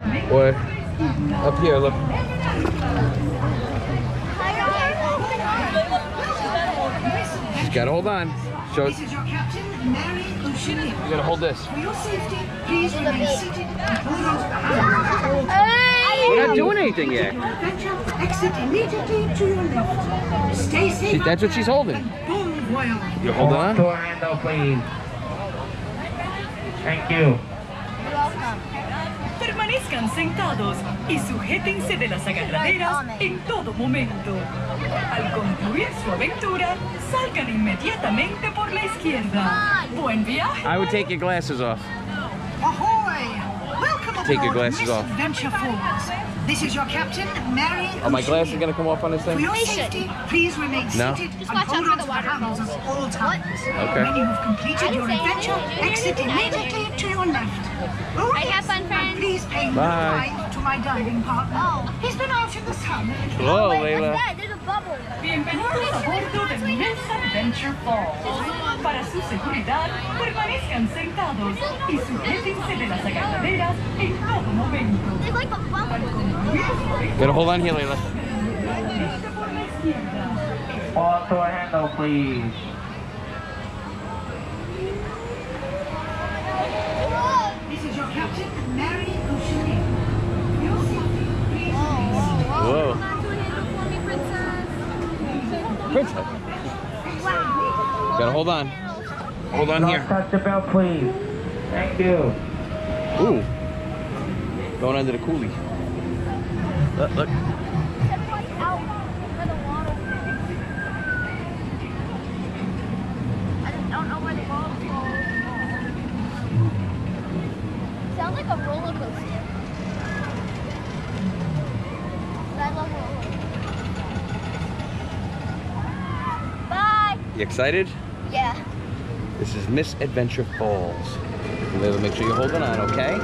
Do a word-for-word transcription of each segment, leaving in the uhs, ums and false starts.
Or up here, look. She's gotta hold on. Show it. You gotta hold this. For your safety, please remain seated and hold on to the handle. We're not doing anything yet. Exit immediately to your left. Stay safe. See, that's what she's holding. Bon voyage. You're holding on? Door handle, please. Thank you. Permanezcan sentados y sujétense de las agarraderas en todo momento. Al concluir su aventura, salgan inmediatamente por la izquierda. Buen viaje. I would take your glasses off. Ahoy! Welcome Take your aboard glasses off. Misadventure Falls. This is your captain, Mary. Are my glasses gonna come off on this For thing? your safety, please remain No? seated Just and watch out hold for on the to the handles waterfalls. at all times. Okay. When you have completed your adventure, exit immediately to your left. Oh, Right, yes, have fun, friends. and please pay no Bye. mind to my diving partner. Oh. He's been out in the sun. Hello, Wait, Layla. what's that? There's a bubble. Bienvenidos a bordo de Misadventure Falls. Para su seguridad, permanezcan sentados y sujétense de las agarraderas en todo momento. There's like a Al bubble. concluir su aventura, Gotta hold on here, Layla. salgan por la izquierda. All door handle, please. This is your captain, Mary Oceaneer. For your safety, please remain seated. Whoa. Princess. Princess. Wow. Gotta hold on. Hold on Don't here. touch the belt, please. Thank you. Ooh. Going under the coolie. Look, look. Everybody's out for the water. I just don't know where the ball goes. Sounds like a roller coaster. But I love roller coasters. Bye. You excited? Yeah. This is Misadventure Falls. Layla, make sure you're holding on, okay?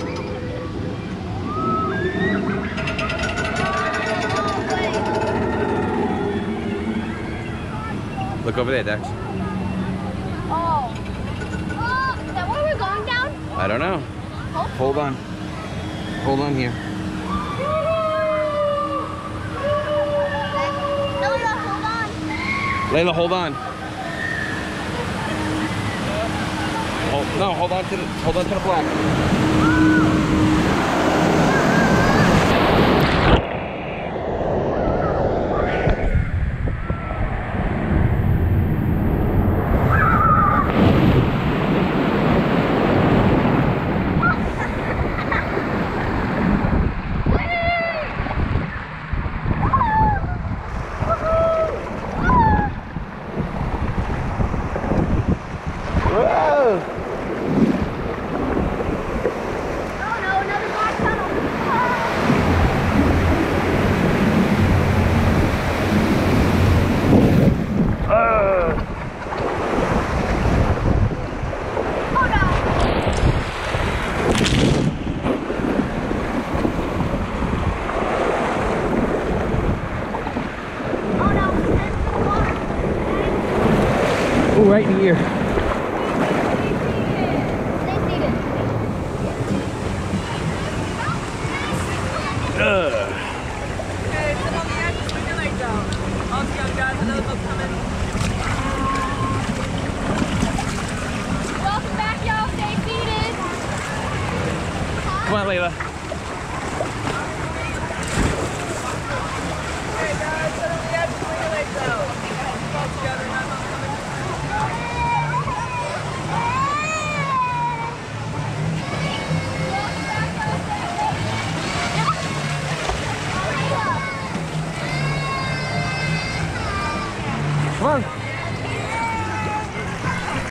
Look over there, Dex. Oh. Oh, is that where we're going down? I don't know. Oh. Hold on. Hold on here. No, no, hold on. Layla, hold on. Hold, no, hold on to the hold on to the black. Whoa! Oh no, another black tunnel. Oh no. Oh no, there's the water. Oh, right in the ear. They see it. Ugh.